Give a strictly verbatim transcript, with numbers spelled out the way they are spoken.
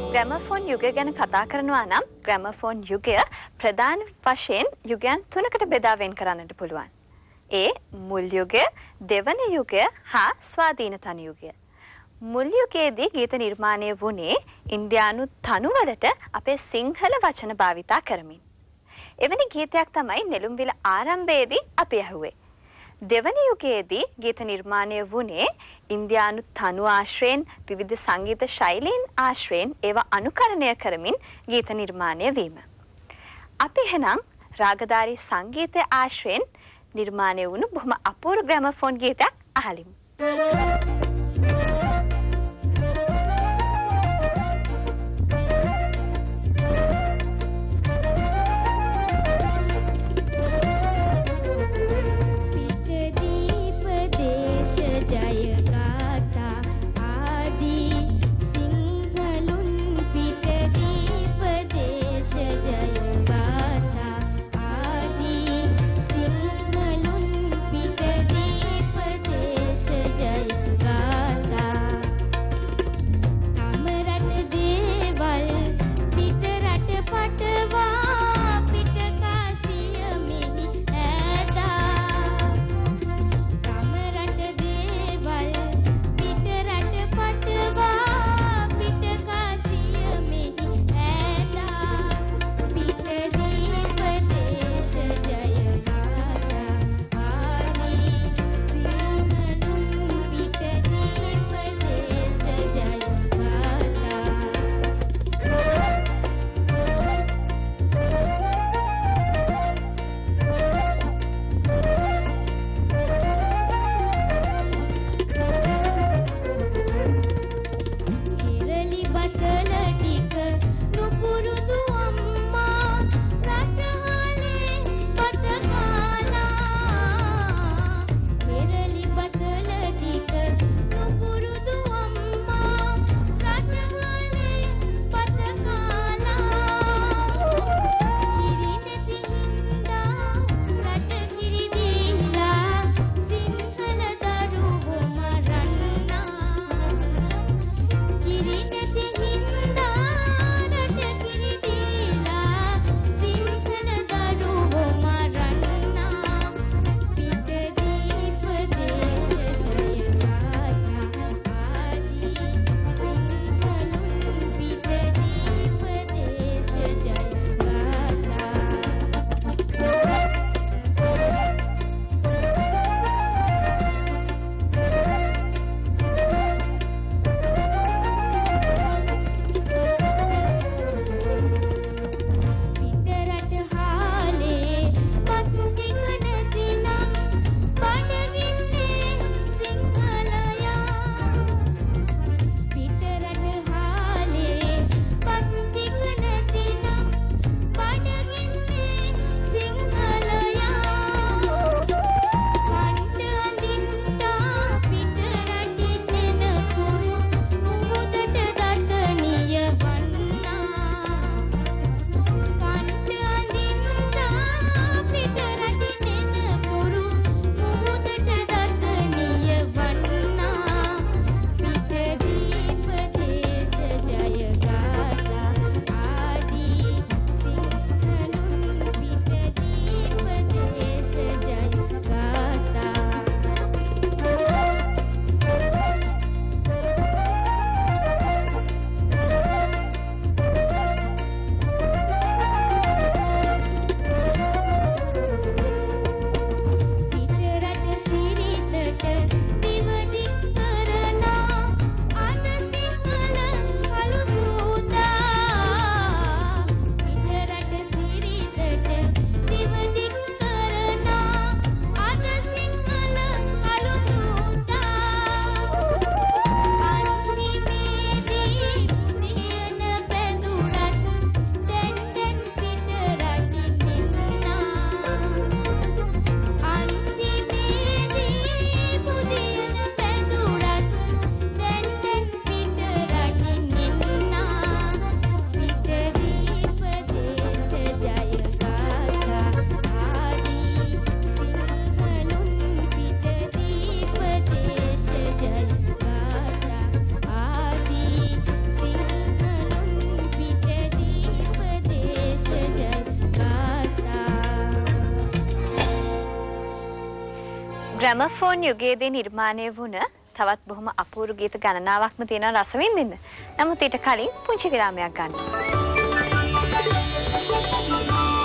Gramophone යුගය ගැන කතා කරනවා නම් ග්‍රැමෆෝන් යුගය ප්‍රධාන වශයෙන් යුගයන් තුනකට බෙදා වෙන් කරන්නට පුළුවන්. ඒ මුල් යුගය, දෙවන යුගය හා ස්වාධීන තනු යුගය. මුල් යුගයේදී ගීත නිර්මාණය වුණේ ඉන්දියානු තනුවලට අපේ සිංහල වචන භාවිතා කරමින්. එවැනි ගීතයක් තමයි නෙළුම්විල ආරම්භයේදී අපි ඇහුවේ. දෙවන යුගයේදී ගීත නිර්මාණය වුණේ ඉන්දියානු තනු ආශ්‍රයෙන් විවිධ සංගීත ශෛලීන් ආශ්‍රයෙන් ඒවා අනුකරණය කරමින් ගීත නිර්මාණය වීම. අපි එහෙනම් රාගධාරී සංගීතය ආශ්‍රයෙන් නිර්මාණය වුණු බොහොම අපූර්ව ග්‍රැමෆෝන් ගීතයක් අහලිමු. God. ග්‍රැමෆෝන් යුගයේදී නිර්මාණය වුණ තවත් බොහොම අපූර්ව ගීත ගණනාවක්ම තියෙන රස විඳින්න. නමුත් ඊට කලින් පුංචි විරාමයක් ගන්න.